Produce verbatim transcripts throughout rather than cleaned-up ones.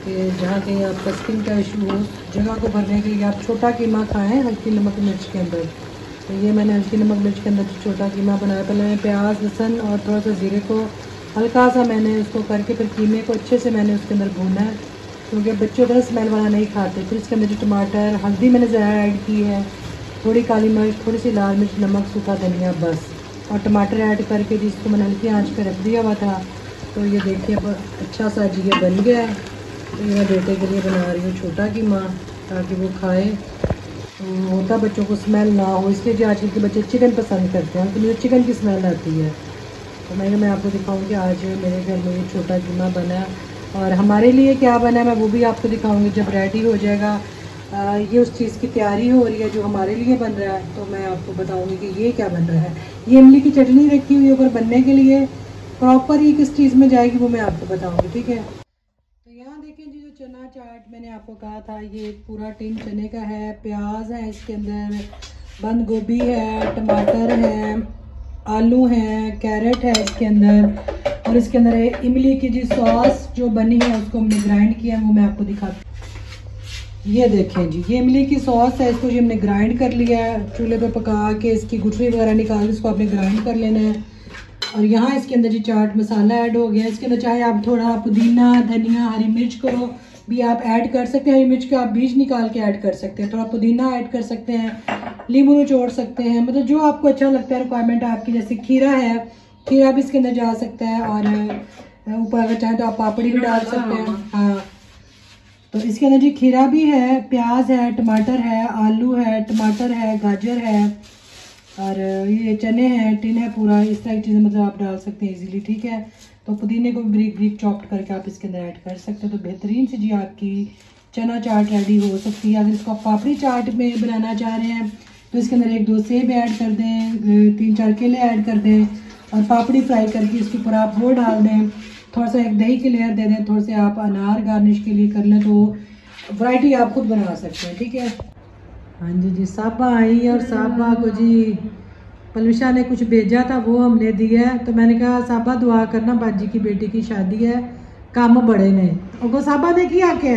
कि जहाँ कहीं आपका स्किन का इशू हो, जगह को भरने के लिए आप छोटा कीमा खाएँ हल्की नमक मिर्च के अंदर। तो ये मैंने हल्की नमक मिर्च के अंदर छोटा कीमा बनाया। पहले मैंने प्याज लहसुन और थोड़ा सा ज़ीरे को हल्का सा मैंने उसको करके फिर कीमे को अच्छे से मैंने उसके अंदर भूना है, क्योंकि बच्चे उतना स्मेल वाला नहीं खाते। फिर इसके अंदर जो टमाटर, हल्दी मैंने ज़्यादा ऐड की है, थोड़ी काली मिर्च, थोड़ी सी लाल मिर्च, नमक, सूखा धनिया, बस। और टमाटर ऐड करके जिसको मैंने हल्की आंच पे रख दिया हुआ था। तो ये देखिए अब अच्छा सा जी ये बन गया है। तो ये मैं बेटे के लिए बना रही हूँ छोटा कीमा, ताकि वो खाए, तो होता बच्चों को स्मेल ना हो, इसलिए जो आजकल के बच्चे चिकन पसंद करते हैं, तो मुझे चिकन की स्मेल आती है। तो मैं मैं आपको दिखाऊँ कि आज मेरे घर में ये छोटा कीमा बना, और हमारे लिए क्या बना है मैं वो भी आपको दिखाऊँगी जब रेडी हो जाएगा। आ, ये उस चीज़ की तैयारी हो रही है जो हमारे लिए बन रहा है, तो मैं आपको बताऊंगी कि ये क्या बन रहा है। ये इमली की चटनी रखी हुई है ऊपर बनने के लिए, प्रॉपर ये किस चीज़ में जाएगी वो मैं आपको बताऊंगी, ठीक है। तो यहाँ देखें जी, जो चना चाट मैंने आपको कहा था, ये एक पूरा टिन चने का है। प्याज है इसके अंदर, बंद गोभी है, टमाटर है, आलू हैं, कैरेट है इसके अंदर, और इसके अंदर इमली की जी सॉस जो बनी है उसको हमने ग्राइंड किया है, वो मैं आपको दिखाती हूँ। ये देखें जी, ये इमली की सॉस है, इसको जी हमने ग्राइंड कर लिया है, चूल्हे पे पका के इसकी गुठली वगैरह निकाल के इसको आपने ग्राइंड कर लेना है। और यहाँ इसके अंदर जी चाट मसाला ऐड हो गया। इसके अंदर चाहे आप थोड़ा पुदीना, धनिया, हरी मिर्च को भी आप ऐड कर सकते हैं, हरी मिर्च के आप बीज निकाल के ऐड कर सकते हैं, थोड़ा पुदीना ऐड कर सकते हैं, नींबू निचोड़ सकते हैं, मतलब जो आपको अच्छा लगता है, रिक्वायरमेंट आपकी। जैसे खीरा है, खीरा भी इसके अंदर जा सकता है, और ऊपर अगर चाहें तो आप पापड़ी भी डाल सकते हैं। हाँ, तो इसके अंदर जी खीरा भी है, प्याज है, टमाटर है, आलू है, टमाटर है, गाजर है, और ये चने हैं, टिन है पूरा। इस तरह की चीज़ें मतलब आप डाल सकते हैं इजीली, ठीक है। तो पुदीने को भी ब्रीक ब्रीक चॉप्ड करके आप इसके अंदर ऐड कर सकते हैं। तो बेहतरीन से जी आपकी चना चाट रेडी हो सकती है। अगर इसको आप पापड़ी चाट में बनाना चाह रहे हैं तो इसके अंदर एक दो सेब ऐड कर दें, तीन चार केले ऐड कर दें, और पापड़ी फ्राई करके इसके ऊपर आप वो डाल दें, थोड़ा सा एक दही की लेयर दे दें, थोड़े से आप अनार गार्निश के लिए कर लें, तो वैरायटी आप खुद बना सकते हैं, ठीक है। हाँ जी जी, साबा आई, और साबा को जी पलविशा ने कुछ भेजा था वो हमने दिया है। तो मैंने कहा साबा दुआ करना, बाजी की बेटी की शादी है, काम बड़े ने। और साबा ने की आके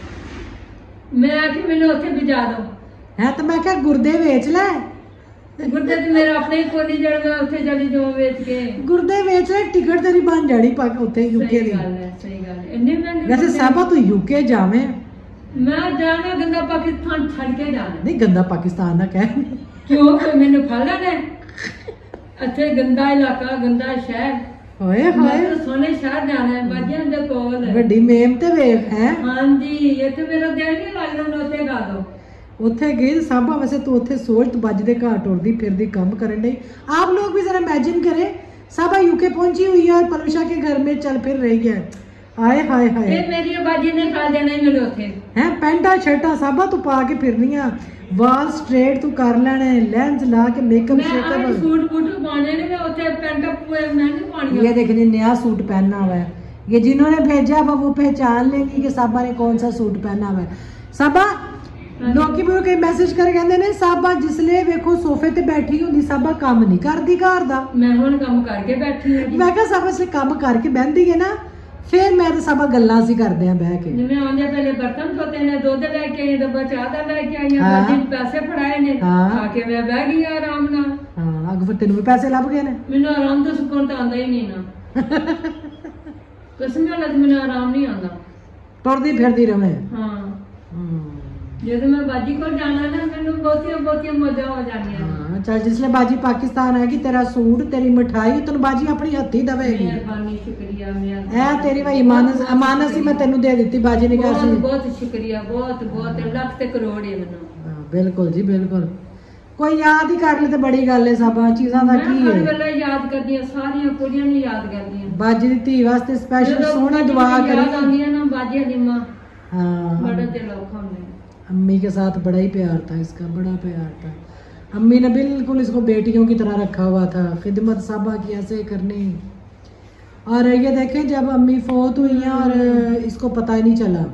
मैं आके मैंने उसे भिजा दो है, तो मैं क्या गुर्दे बेच ले, गुर्दे तो मेरा अपने को नहीं जड़, मैं उसे जड़ी जो बेच के गुर्दे बेच ले, टिकट तेरी बन जानी पाक उते यूके दी। सही गल है, इन्ने महंगे। वैसे साबा तू यूके जावे, मैं जाना गंदा पाकिस्तान छड़ के जाना। नहीं गंदा पाकिस्तान ना कह, क्यों कि मैंने खा लेना अच्छे गंदा इलाका, गंदा शहर। होए होए, तो सोने शहर जाना है, बाजियां दे कोल ਵੱਡੀ ਮੇਮ ਤੇ ਵੇਖ ਹੈ। ਹਾਂਜੀ, ਇੱਥੇ ਮੇਰਾ ਦਿਲ ਨਹੀਂ ਲੱਗਦਾ, ਮੈਂ ਉੱਥੇ ਗਾ ਦੋ। ਉੱਥੇ ਗਈ ਸਾਬਾ, ਵੈਸੇ ਤੂੰ ਉੱਥੇ ਸੋਚ, ਤੂੰ ਬੱਜ ਦੇ ਘਰ ਟੁਰਦੀ ਫਿਰਦੀ ਕੰਮ ਕਰਨ ਲਈ। आप लोग भी जरा इमेजिन करें, साबा यूके पहुंची हुई है और पलविशा के घर में चल फिर रही है। हाय हाय हाय, ये मेरी बाजी ने खा देना ही मेरे ਉੱਥੇ है। पैंटा शर्टा साबा तू पा के फिरनियां, वाल स्ट्रेट तू कर लेने, लेंस ला के मेकअप शेकअप, मैं सूट बूट पाने ने, मैं ਉੱਥੇ पैंट पूरे मैं नहीं पानी। ये देखिए नया सूट पहना हुआ है, ये जिन्होंने भेजा वो वो पहचान लेंगी कि साबा ने कौन सा सूट पहना हुआ है। साबा लोग भी मैसेज कर कहते ने साबा जिसले वेखो सोफे ते बैठी हुंदी, साबा काम नहीं करदी घर दा। मैं हुण काम करके बैठी हूं। मैं कहा साबा से काम करके बहंदी है ना, फिर मैं तो साबा गल्लां सी करदे आ बह के। मैं आंदे पहले बर्तन धोते ने, दूध लेके आई, डब्बा चाह दा लेके आई, बाजी पैसे फड़ाए ने, आके मैं बह गई आराम नाल। हां, अग फिर तेनू भी पैसे लभ गए ने। मैनू आराम तो सुकून तो आंदा ही नहीं ना, कसम नाल मैनू आराम नहीं आंदा, टुरदी फिरदी रहे। हां, जब मैं बाजी को जाना ना, मैनू बहुतियां बहुतियां मौजा हो जानियां। हां, चल जिसले बाजी पाकिस्तान आएगी, तेरा सूट तेरी मिठाई तेन बाजी अपनी हत्थी दवेगी। मेहरबानी, शुक्रिया मेरा, ए तेरी भाई अमानत अमानत सी मैं तेनू दे दी बाजी ने। कहा बहुत बहुत शुक्रिया, बहुत बहुत लाख ते करोड़ है मैनू। हां बिल्कुल जी बिल्कुल, कोई याद ही कर ले ते बड़ी गल है। सब चीज़ां दा की है, मैं हर वेले याद करदी हां, सारियां कुड़ियां नु याद करदी हां। बाजी दी धी वास्ते स्पेशल सोहनी दुआ करी। याद आंदी है ना बाजी दी मां। हां, बड़ा दिल औखा है। अम्मी के साथ बड़ा ही प्यार था इसका, बड़ा प्यार था। अम्मी ने बिल्कुल इसको बेटियों की तरह रखा हुआ था, खिदमत साबा की ऐसे करनी। और ये देखें जब अम्मी फोत हुई हैं और इसको पता ही नहीं चला,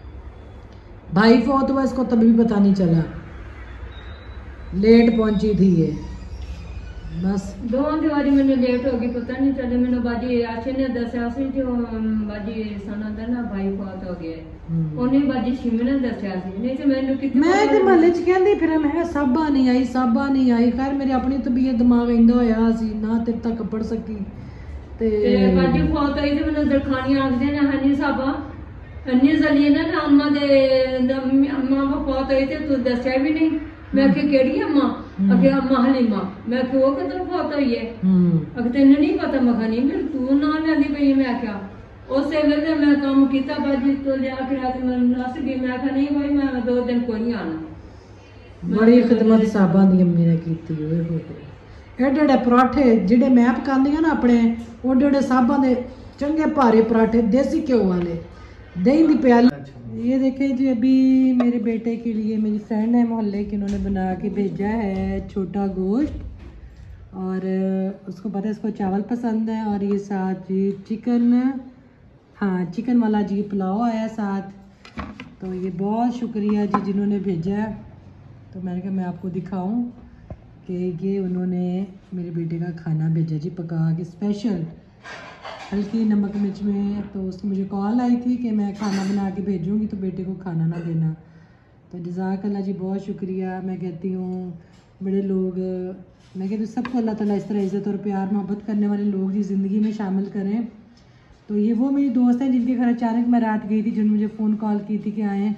भाई फोत हुआ इसको तभी भी पता नहीं चला, लेट पहुंची थी ये। बस दोवां दी वारी मैंने लेट हो गई, पता नहीं चले। मैंने बाजी आशे ने दसिया सी जो बाजी सना दा ना भाई फौत हो गया, ਉਹਨੇ ਬਾਜੀ ਸ਼ਿਮੇ ਨੇ ਦੱਸਿਆ ਸੀ, ਨਹੀਂ ਤੇ ਮੈਨੂੰ ਕਿਤੇ ਮੈਂ ਤੇ ਮਹੱਲੇ 'ਚ ਕਹਿੰਦੀ ਫਿਰ ਮੈਂ ਕਿਹਾ ਸਾਬਾ ਨਹੀਂ ਆਈ ਸਾਬਾ ਨਹੀਂ ਆਈ। ਖੈਰ ਮੇਰੇ ਆਪਣੀ ਤਬੀਅਤ ਦਿਮਾਗ ਇੰਦਾ ਹੋਇਆ ਸੀ ਨਾ ਤੇਰੇ ਤੱਕ ਪੜ ਸਕੀ ਤੇ ਬਾਜੀ ਫੌਤ ਹੋਈ ਤੇ ਮੈਨੂੰ ਦਰਖਾਨੀਆਂ ਆਖਦੇ ਨੇ ਹਨੀ ਸਾਬਾ ਹਨੀ ਜ਼ਲੀਏ ਨਾ ਅੰਮਾ ਦੇ ਅੰਮਾ ਫੌਤ ਹੋਈ ਤੇ ਤੂੰ ਦੱਸਿਆ ਵੀ ਨਹੀਂ। ਮੈਂ ਕਿ ਕਿਹੜੀ ਅੰਮਾ? ਅਗੇ ਅੰਮਾ ਹਲੀਮਾ। ਮੈਂ ਕਿ ਉਹ ਕਦੋਂ ਫੌਤ ਹੋਈ ਹੈ? ਅਗੇ ਤੈਨੂੰ ਨਹੀਂ ਪਤਾ? ਮੈਂ ਕਿਹਾ ਨਹੀਂ, ਫਿਰ ਤੂੰ ਨਾ ਲੈਂਦੀ ਪਈ। ਮੈਂ ਕਿਹਾ ਉਸੇ ਵੇਲੇ ਮੈਂ ਕੰਮ ਕੀਤਾ ਬਾਜੀ ਤੋਂ ਲਿਆ ਕੇ ਰਾਤ ਮੈਂ ਨਸ ਗਈ। ਮੈਂ ਕਿਹਾ ਨਹੀਂ ਭਾਈ ਮੈਂ ਦੋ ਦਿਨ ਕੋਈ ਨਹੀਂ ਆਣਾ। ਬੜੀ ਖਿਦਮਤ ਸਾਬਾਂ ਦੀ ਅੰਮੀ ਨੇ ਕੀਤੀ ਹੋਏ ਹੋਏ। ਐਡੇ ਐਡੇ ਪਰਾਠੇ ਜਿਹੜੇ ਮੈਂ ਪਕਾਉਂਦੀ ਆ ਨਾ ਆਪਣੇ, ਉਹਡੇ ਐਡੇ ਸਾਬਾਂ ਦੇ चंगे भारे पराठे देसी घ्यो वाले, दही की प्याली। ये देखें जी, अभी मेरे बेटे के लिए मेरी फ्रेंड है मोहल्ले की, उन्होंने बना के भेजा है छोटा गोश्त, और उसको पता है इसको चावल पसंद है, और ये साथ जी चिकन, हाँ चिकन वाला जी पुलाव आया साथ। तो ये बहुत शुक्रिया जी जिन्होंने भेजा है। तो मैंने कहा मैं आपको दिखाऊं कि ये उन्होंने मेरे बेटे का खाना भेजा जी पका के स्पेशल, हल्की नमक मिर्च में। तो उसकी मुझे कॉल आई थी कि मैं खाना बना के भेजूँगी तो बेटे को खाना ना देना। तो जज़ाकल्लाह जी, बहुत शुक्रिया। मैं कहती हूँ बड़े लोग, मैं कहती हूँ सबको अल्लाह ताला इस तरह इज़्ज़त और प्यार मोहब्बत करने वाले लोग जी ज़िंदगी में शामिल करें। तो ये वो मेरी दोस्त हैं जिनके घर अचानक मैं रात गई थी, जिन्होंने मुझे फ़ोन कॉल की थी कि आएँ।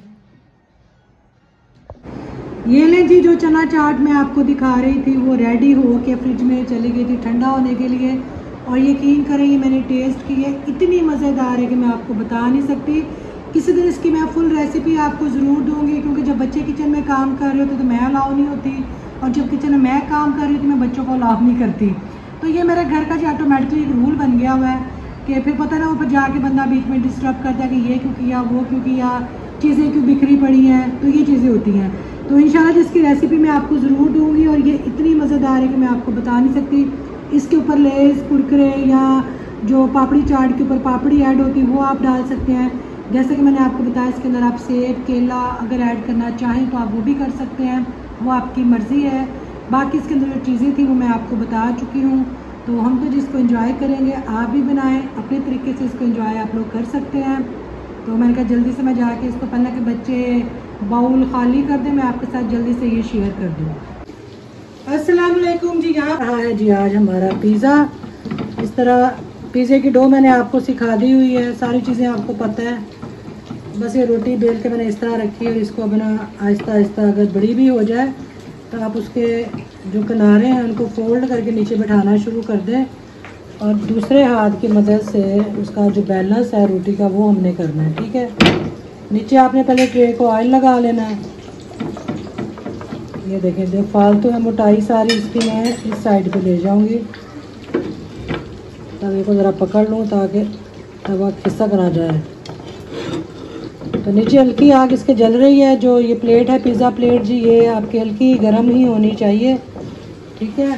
ये लें जी, जो चना चाट मैं आपको दिखा रही थी वो रेडी हो के फ्रिज में चली गई थी ठंडा होने के लिए, और यकीन करें ये मैंने टेस्ट की है, इतनी मज़ेदार है कि मैं आपको बता नहीं सकती। किसी दिन इसकी मैं फुल रेसिपी आपको ज़रूर दूंगी, क्योंकि जब बच्चे किचन में काम कर रहे होते तो मैं अलाउ नहीं होती, और जब किचन में मैं काम कर रही थी मैं बच्चों को अलाउ नहीं करती। तो ये मेरे घर का जो ऑटोमेटिकली एक रूल बन गया हुआ है कि फिर पता ना ऊपर जाके बंदा बीच में डिस्टर्ब करता है कि ये क्यों किया, वो क्यों किया, चीज़ें क्यों बिखरी पड़ी हैं। तो ये चीज़ें होती हैं। तो इंशाल्लाह जिसकी रेसिपी मैं आपको ज़रूर दूँगी, और ये इतनी मज़ेदार है कि मैं आपको बता नहीं सकती। इसके ऊपर लेस कुरकुरे या जो पापड़ी चाट के ऊपर पापड़ी ऐड होती है वो आप डाल सकते हैं। जैसे कि मैंने आपको बताया, इसके अंदर आप सेब केला अगर ऐड करना चाहें तो आप वो भी कर सकते हैं, वो आपकी मर्ज़ी है। बाकी इसके अंदर जो चीज़ें थी वो मैं आपको बता चुकी हूँ। तो हम तो जिसको एंजॉय करेंगे, आप भी बनाएं अपने तरीके से, इसको एंजॉय आप लोग कर सकते हैं। तो मैंने कहा जल्दी से मैं जाके इसको, पहले के बच्चे बाउल खाली कर दें, मैं आपके साथ जल्दी से ये शेयर कर दूँ। अस्सलाम वालेकुम जी। यहाँ रहा है जी आज हमारा पिज़्ज़ा। इस तरह पिज़्ज़े की डो मैंने आपको सिखा दी हुई है, सारी चीज़ें आपको पता है। बस ये रोटी बेल के मैंने इस तरह रखी है, और इसको अपना आहिस्ता आहिस्ता अगर बड़ी भी हो जाए तो आप उसके जो किनारे हैं उनको फोल्ड करके नीचे बैठाना शुरू कर दें, और दूसरे हाथ की मदद से उसका जो बैलेंस है रोटी का वो हमने करना है। ठीक है, नीचे आपने पहले ट्रे को ऑयल लगा लेना है। ये देखें, जो फालतू है मोटाई सारी इसकी मैं इस साइड पे ले जाऊंगी, तवे को ज़रा पकड़ लूँ ताकि तवा खिसक ना जाए। तो नीचे हल्की आग इसके जल रही है। जो ये प्लेट है पिज़्ज़ा प्लेट जी, ये आपकी हल्की गर्म ही होनी चाहिए। ठीक है,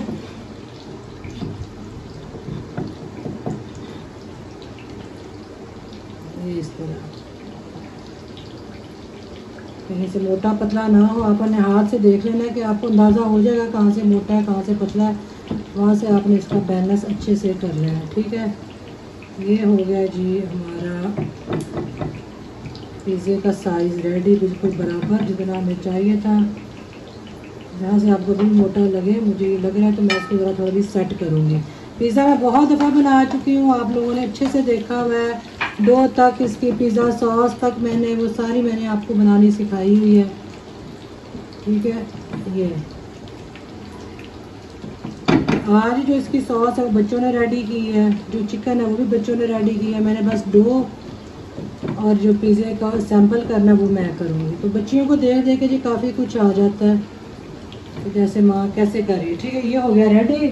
ये इस तरह कहीं से मोटा पतला ना हो, आप अपने हाथ से देख लेना कि आपको अंदाज़ा हो जाएगा कहाँ से मोटा है कहाँ से पतला है, वहाँ से आपने इसका बैलेंस अच्छे से कर लेना है। ठीक है, ये हो गया जी हमारा पिज़्ज़े का साइज़ रेडी, बिल्कुल बराबर जितना हमें चाहिए था। जहाँ से आपको भी मोटा लगे, मुझे ये लग रहा है, तो मैं इसको ज़रा थोड़ा भी सेट करूँगी। पिज़्ज़ा मैं बहुत दफ़ा बना चुकी हूँ, आप लोगों ने अच्छे से देखा हुआ है। डो तक, इसकी पिज़्ज़ा सॉस तक मैंने वो सारी मैंने आपको बनानी सिखाई हुई है। ठीक है, ये आज जो इसकी सॉस है वो बच्चों ने रेडी की है, जो चिकन है वो भी बच्चों ने रेडी की है। मैंने बस डो और जो पिज़्ज़े का सैंपल करना है वो मैं करूँगी। तो बच्चियों को देख देख के जी काफ़ी कुछ आ जाता है, तो जैसे माँ कैसे कर रही है। ठीक है, ये हो गया रेडी।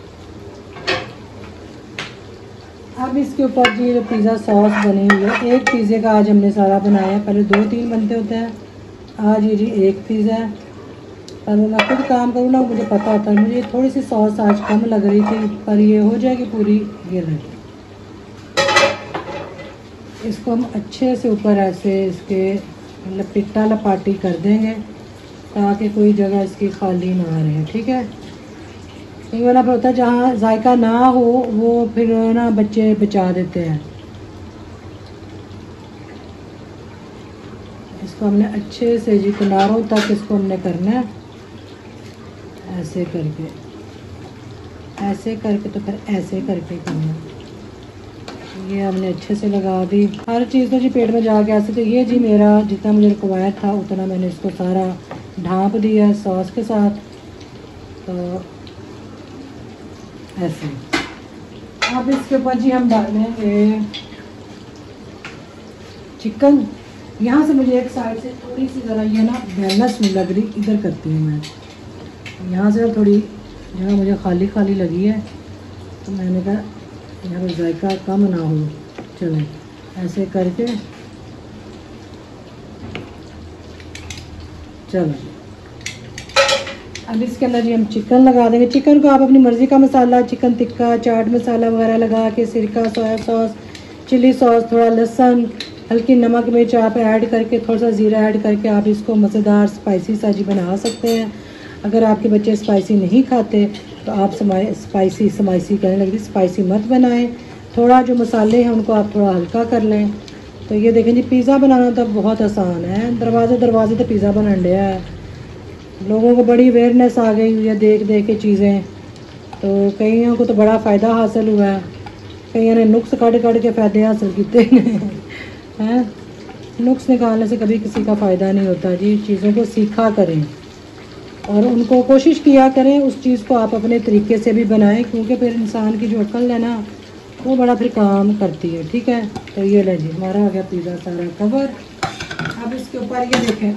अब इसके ऊपर जी जो पिज़्ज़ा सॉस बनी हुई है, एक पिज़्ज़े का आज हमने सारा बनाया है, पहले दो तीन बनते होते हैं, आज ये जी एक पिज़्ज़ा है। पर मैं खुद काम करूँ ना, मुझे पता होता है, मुझे थोड़ी सी सॉस आज कम लग रही थी, पर ये हो जाएगी पूरी। ये रही, इसको हम अच्छे से ऊपर ऐसे इसके लपेटा लपाटी कर देंगे ताकि कोई जगह इसकी खाली ना रहे। ठीक है, कई वाला पर होता है जहाँ जायका ना हो वो फिर ना बच्चे बचा देते हैं। इसको हमने अच्छे से जी किनारों तक इसको हमने करना है, ऐसे करके ऐसे करके तो फिर ऐसे करके करना। ये हमने अच्छे से लगा दी हर चीज़ तो जी पेट में जाके ऐसे। तो ये जी मेरा जितना मुझे रिक्वायर था उतना मैंने इसको सारा ढाँप दिया सॉस के साथ। तो ऐसे अब इसके ऊपर जी हम डालेंगे चिकन। यहाँ से मुझे एक साइड से थोड़ी सी ज़रा ये ना बैलेंस नहीं लग रही, इधर करती हूँ मैं। यहाँ से थोड़ी जगह मुझे खाली खाली लगी है तो मैंने कहा यहाँ पर जायका कम ना हो। चलें ऐसे करके चलो अब इसके अंदर जी हम चिकन लगा देंगे। चिकन को आप अपनी मर्ज़ी का मसाला, चिकन टिक्का, चाट मसाला वगैरह लगा के सिरका, सोया सॉस, चिली सॉस, थोड़ा लहसुन, हल्की नमक मिर्च आप ऐड करके, थोड़ा सा ज़ीरा ऐड करके आप इसको मज़ेदार स्पाइसी सा जी बना सकते हैं। अगर आपके बच्चे स्पाइसी नहीं खाते तो आप स्पाइसी स्पाइसी कहने लगी स्पाइसी मत बनाएं। थोड़ा जो मसाले हैं उनको आप थोड़ा हल्का कर लें। तो ये देखें जी पिज़्ज़ा बनाना तो बहुत आसान है। दरवाजे दरवाजे तो पिज़्ज़ा बना दिया है। लोगों को बड़ी अवेयरनेस आ गई हुई है देख देख के चीज़ें। तो कईयों को तो बड़ा फ़ायदा हासिल हुआ है, कईयों ने नुक्स कट कट के फ़ायदे हासिल किए हैं। नुक्स निकालने से कभी किसी का फ़ायदा नहीं होता जी। चीज़ों को सीखा करें और उनको कोशिश किया करें उस चीज़ को आप अपने तरीके से भी बनाएं, क्योंकि फिर इंसान की जो अक्ल है ना वो बड़ा फिर काम करती है। ठीक है, तो ये ले जी हमारा हो गया पिज़्ज़ा सारा कवर। अब इसके ऊपर ये देखें,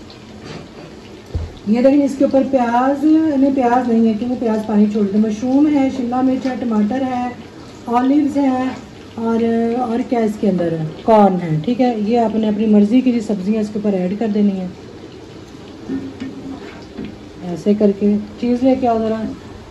ये देखें इसके ऊपर प्याज नहीं, प्याज नहीं है क्योंकि प्याज पानी छोड़ देते। मशरूम है, शिमला मिर्च है, टमाटर है, ऑलिव्स हैं और और क्या इसके अंदर है, कॉर्न है। ठीक है, ये आपने अपनी मर्ज़ी की जो सब्ज़ियाँ इसके ऊपर ऐड कर देनी है। ऐसे करके चीज़ लेके आओ ज़रा,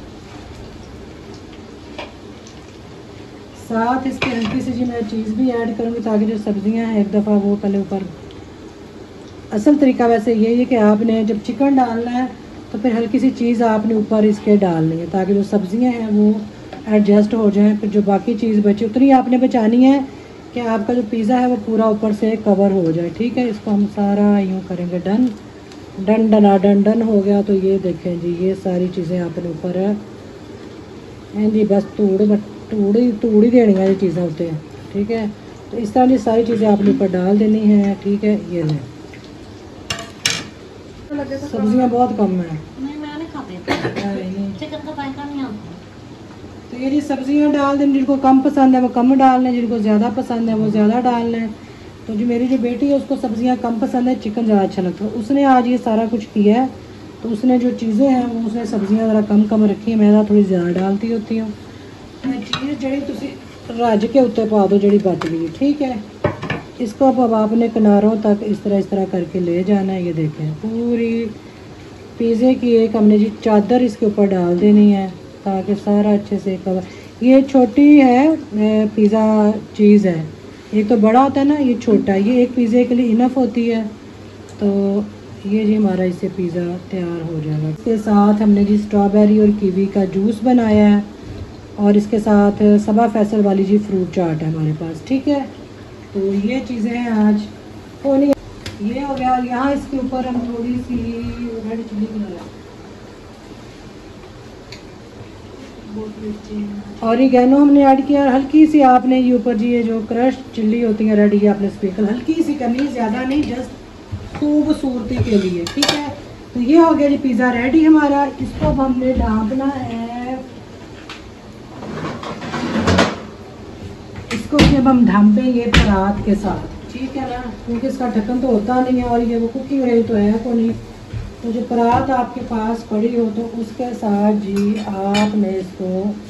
साथ इसके हल्की सी जी मैं चीज़ भी ऐड करूँगी ताकि जो सब्ज़ियाँ हैं एक दफ़ा वो पहले ऊपर। असल तरीका वैसे यही है कि आपने जब चिकन डालना है तो फिर हल्की सी चीज़ आपने ऊपर इसके डालनी है ताकि जो सब्ज़ियाँ हैं वो एडजस्ट हो जाएं। फिर जो बाकी चीज़ बची उतनी आपने बचानी है कि आपका जो पिज़्ज़ा है वो पूरा ऊपर से कवर हो जाए। ठीक है, इसको हम सारा यूँ करेंगे डन डन डना डन डन हो गया। तो ये देखें जी ये सारी चीज़ें आपने ऊपर है जी, बस तूड़ तूड़ी तूड़ी देनी है ये चीज़ें होते हैं। ठीक है, तो इस तरह की सारी चीज़ें आपने ऊपर डाल देनी है। ठीक है, ये लें सब्जियां बहुत कम है। नहीं मैं नहीं खाती, चिकन का पैसा नहीं आता। तो ये जी सब्जियां डाल दें, जिनको कम पसंद है वो कम डाल लें, जिनको ज़्यादा पसंद है वो ज़्यादा डाल लें। तो जो मेरी जो बेटी है उसको सब्जियां कम पसंद है, चिकन ज़्यादा अच्छा लगता है। उसने आज ये सारा कुछ किया है तो उसने जो चीज़ें हैं वो उसने सब्जियां ज़रा कम कम रखी है, मैं थोड़ी ज़्यादा डालती होती हूँ। चीज़ जड़ी तुसी रज के उत्ते पा दो जड़ी बच गई। ठीक है, इसको अब आपने किनारों तक इस तरह इस तरह करके ले जाना है। ये देखें पूरी पिज़्ज़े की एक हमने जी चादर इसके ऊपर डाल देनी है ताकि सारा अच्छे से कवर। ये छोटी है पिज़्ज़ा चीज़ है, एक तो बड़ा होता है ना, ये छोटा है, ये एक पिज़्ज़े के लिए इनफ होती है। तो ये जी हमारा इससे पिज़्ज़ा तैयार हो जाएगा। इसके साथ हमने जी स्ट्रॉबेरी और कीवी का जूस बनाया है और इसके साथ सबा फैसल वाली जी फ्रूट चाट है हमारे पास। ठीक है, तो ये चीज़ें हैं आज होनी। ये हो गया, यहाँ इसके ऊपर हम थोड़ी सी रेड चिल्ली बनाया और ये गैनो हमने ऐड किया। हल्की सी आपने ये ऊपर जी ये जो क्रश चिल्ली होती है रेड, ये आपने स्प्रिंकल हल्की सी करनी, ज़्यादा नहीं, जस्ट खूबसूरती के लिए। ठीक है, तो ये हो गया जी पिज़्ज़ा रेडी हमारा। इसको अब हमने ढाँपना है, इसको जब हम ढाँपेंगे परात के साथ। ठीक है ना, क्योंकि इसका ढक्कन तो होता नहीं है और ये वो कुकिंग रही तो है को नहीं। तो जो परात आपके पास पड़ी हो तो उसके साथ जी आपने इसको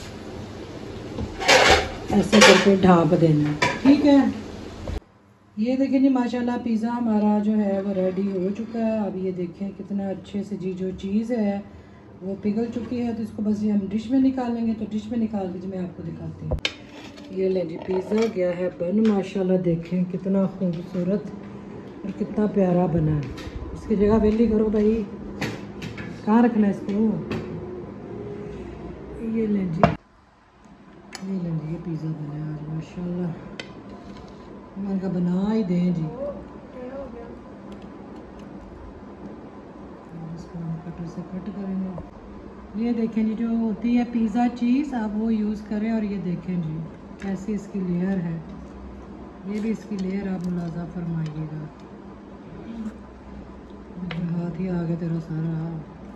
ऐसे करके ढाँप देना। ठीक है, ये देखें जी माशाल्लाह पिज़्ज़ा हमारा जो है वो रेडी हो चुका है। अब ये देखें कितना अच्छे से जी जो चीज़ है वो पिघल चुकी है। तो इसको बस ये हम डिश में निकालेंगे। तो डिश में निकाल के जी मैं आपको दिखाती हूँ। ये ले जी पिज़्ज़ा गया है बन, माशाल्लाह देखें कितना खूबसूरत और कितना प्यारा बना है। इसकी जगह वेली करो भाई, कहाँ रखना है इसको। ये लें जी, ये लें जी, ये पिज़्ज़ा बना है आज माशाल्लाह। मैंने कहा बना ही दें जी। इसको हम कटर से कट करेंगे। ये देखें जी, जो होती है पिज़्ज़ा चीज़, आप वो यूज़ करें। और ये देखें जी कैसी इसकी लेयर है, ये भी इसकी लेयर आप मुलाजा फरमाइएगा। हाथ ही आ गया तेरा सारा।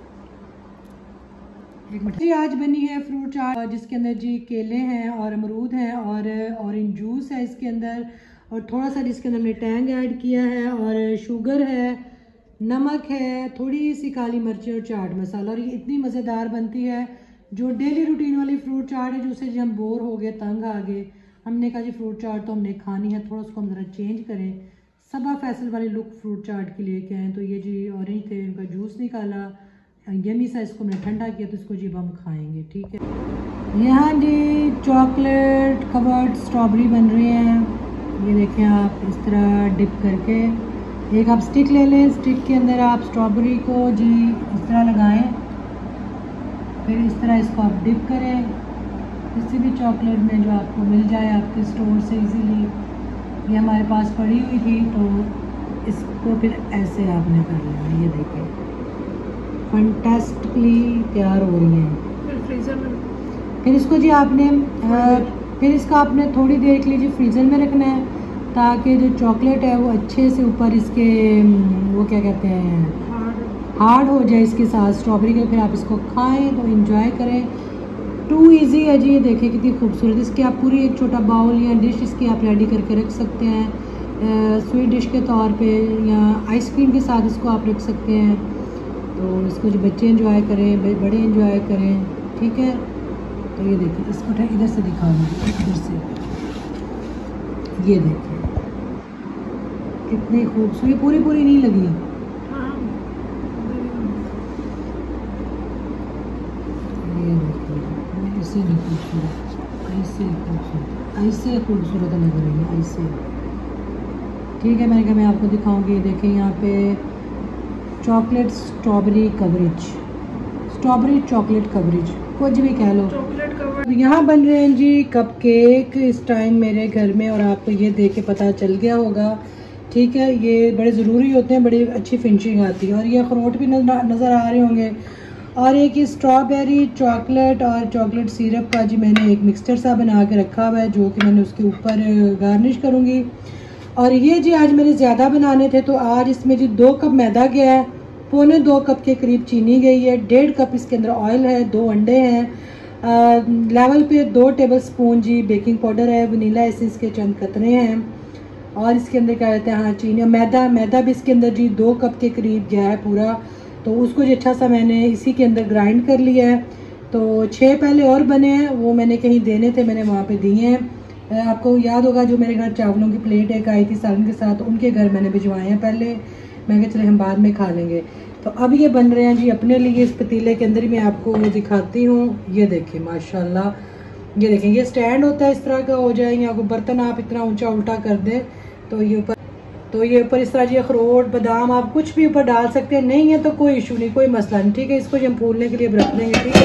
एक मिनट जी, आज बनी है फ्रूट चाट जिसके अंदर जी केले हैं और अमरूद हैं और ऑरेंज जूस है इसके अंदर, और थोड़ा सा जिसके अंदर हमने टैंग ऐड किया है, और शुगर है, नमक है, थोड़ी सी काली मिर्च और चाट मसाला। और ये इतनी मज़ेदार बनती है। जो डेली रूटीन वाली फ्रूट चाट है, जो उससे जी हम बोर हो गए, तंग आ गए, हमने कहा जी फ्रूट चाट तो हमने खानी है, थोड़ा उसको हम ज़रा चेंज करें। सबा फैसल वाली लुक फ्रूट चाट के लिए क्या है, तो ये जी ऑरेंज थे, इनका जूस निकाला, यमी सा इसको मैंने ठंडा किया, तो इसको जी हम खाएंगे। ठीक है। यहाँ जी चॉकलेट कवर्ड स्ट्रॉबेरी बन रही हैं। ये देखें आप इस तरह डिप करके, एक आप स्टिक ले लें, स्टिक के अंदर आप स्ट्रॉबेरी को जी इस तरह लगाएं, फिर इस तरह इसको आप डिप करें किसी भी चॉकलेट में जो आपको मिल जाए आपके स्टोर से इजीली। ये हमारे पास पड़ी हुई थी, तो इसको फिर ऐसे आपने कर लेना। ये देखें फंटास्टिकली तैयार हो रही हैं। फिर फ्रीज़र में, फिर इसको जी आपने आ, फिर इसका आपने थोड़ी देर के लिए जी फ्रीज़र में रखना है, ताकि जो चॉकलेट है वो अच्छे से ऊपर इसके वो क्या कहते हैं हार्ड हो जाए इसके साथ स्ट्रॉबेरी के। फिर आप इसको खाएं तो एंजॉय करें। टू इजी है जी। ये देखिए कितनी खूबसूरत। इसके आप पूरी एक छोटा बाउल या डिश इसकी आप रेडी करके रख सकते हैं स्वीट डिश के तौर पे, या आइसक्रीम के साथ इसको आप रख सकते हैं। तो इसको जो बच्चे एंजॉय करें, बड़े एंजॉय करें। ठीक है। तो ये देखिए इसको इधर से दिखाऊंगी, इधर से। ये देखिए कितनी खूबसूरत, पूरी पूरी नहीं लगी। ये देखिए ऐसे नहीं खूबसूरत, ऐसे खूबसूरत, ऐसे खूबसूरत लग रही है ऐसे। ठीक है, मैंने कहा मैं आपको दिखाऊंगी। ये देखें यहाँ पे chocolate strawberry coverage, strawberry chocolate coverage, कुछ भी कह लो, चॉकलेट कवर। यहाँ बन रहे हैं जी कप केक इस टाइम मेरे घर में, और आपको ये देख के पता चल गया होगा। ठीक है, ये बड़े ज़रूरी होते हैं, बड़ी अच्छी फिनिशिंग आती है। और ये अखरोट भी नज़र आ रहे होंगे। और एक ये स्ट्रॉबेरी चॉकलेट और चॉकलेट सिरप का जी मैंने एक मिक्सचर सा बना के रखा हुआ है, जो कि मैंने उसके ऊपर गार्निश करूँगी। और ये जी आज मैंने ज़्यादा बनाने थे, तो आज इसमें जी दो कप मैदा गया है, पौने दो कप के करीब चीनी गई है, डेढ़ कप इसके अंदर ऑयल है, दो अंडे हैं, लेवल पे दो टेबल स्पून जी बेकिंग पाउडर है, वनीला एसेंस के चंद कतरे हैं, और इसके अंदर क्या कहते हैं हाँ चीनी, मैदा मैदा भी इसके अंदर जी दो कप के करीब गया है पूरा। तो उसको जी अच्छा सा मैंने इसी के अंदर ग्राइंड कर लिया है। तो छः पहले और बने हैं, वो मैंने कहीं देने थे, मैंने वहाँ पे दिए हैं। आपको याद होगा जो मेरे घर चावलों की प्लेट एक आई थी सालन के साथ, उनके घर मैंने भिजवाए हैं पहले। मैं कहा चले हम बाद में खा लेंगे। तो अब ये बन रहे हैं जी अपने लिए इस पतीले के अंदर ही मैं आपको दिखाती हूँ। ये देखिए माशाल्लाह, ये देखें ये स्टैंड होता है, इस तरह का हो जाए, या कोई बर्तन आप इतना ऊंचा उल्टा कर दें तो ये ऊपर तो ये ऊपर इस तरह जी अखरोट बादाम आप कुछ भी ऊपर डाल सकते हैं। नहीं है तो कोई इशू नहीं, कोई मसला नहीं। ठीक है, इसको हम फूलने के लिए रख देंगे। ठीक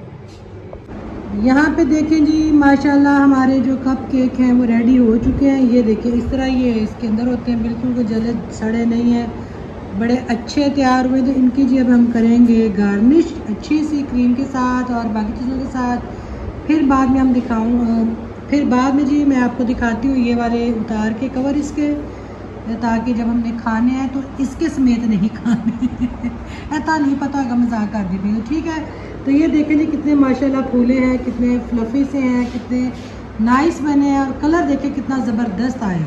है, यहाँ पे देखें जी माशाल्लाह हमारे जो कप केक हैं वो रेडी हो चुके हैं। ये देखिए इस तरह ये इसके अंदर होते हैं, बिल्कुल कोई जले सड़े नहीं है, बड़े अच्छे तैयार हुए। तो इनकी जी अब हम करेंगे गार्निश अच्छी सी क्रीम के साथ और बाकी चीज़ों के साथ। फिर बाद में हम दिखाऊँ फिर बाद में जी मैं आपको दिखाती हूँ ये वाले उतार के कवर इसके, ताकि जब हमने खाने हैं तो इसके समेत नहीं खाने ऐसा नहीं पता होगा, मजाक कर दी भाई। ठीक है, तो ये देखें जी कितने माशाल्लाह फूले हैं, कितने फ्लफी से हैं, कितने नाइस बने हैं, और कलर देखें कितना ज़बरदस्त आया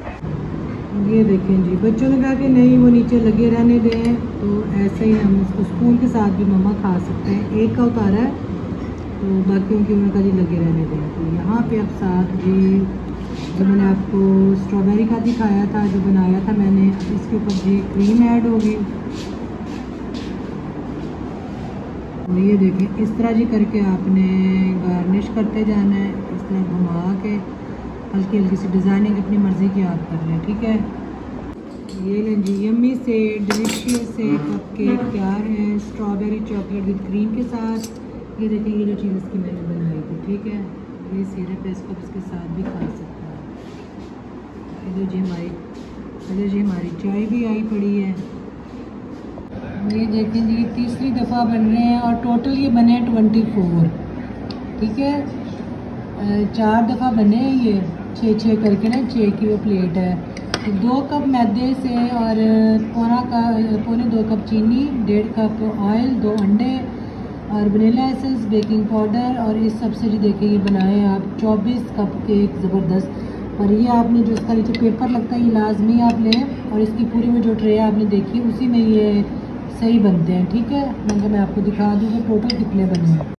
है। ये देखें जी बच्चों ने कहा कि नहीं वो नीचे लगे रहने दें, तो ऐसे ही हम उसको स्पून के साथ भी मम्मा खा सकते हैं। एक का उतारा है तो बाकियों की उन्होंने कहा जी लगे रहने दें। तो यहाँ पे अब साथ जी जो मैंने आपको स्ट्रॉबेरी का दिखाया था, जो बनाया था मैंने, इसके ऊपर जी क्रीम ऐड होगी। तो ये देखें इस तरह जी करके आपने गार्निश करते जाना है, इस तरह घुमा के हल्की हल्की सी डिज़ाइनिंग अपनी मर्ज़ी की आप कर लें। ठीक है, ये लें जी यम्मी से डिलीशियस से कप केक तैयार है स्ट्रॉबेरी चॉकलेट विद क्रीम के साथ। ये देखिए ये जो चीज़ इसकी मैंने बनाई थी, ठीक है। ये सिरप है, इसको इसके साथ भी खा सकते हैं। इधर जी हमारी इधर जी हमारी चाय भी आई पड़ी है। ये देखें जी तीसरी दफ़ा बन रहे हैं और टोटल ये बने हैं ट्वेंटी फोर, ठीक है। चार दफ़ा बने हैं ये छः छः करके ना, छः की वो प्लेट है। दो कप मैदे से और पौना का पौने दो कप चीनी, डेढ़ कप ऑयल, दो अंडे और वनीला एसेंस, बेकिंग पाउडर और इस सब से जी देखिए ये बनाए आप चौबीस कप केक ज़बरदस्त। और ये आपने जो इसका नीचे पेपर लगता है ये लाजमी आप लें, और इसकी पूरी में जो ट्रे आपने देखी उसी में ये सही बनते हैं, ठीक है। मगर मैं आपको दिखा दूँ कि टोटल कितने बने हैं।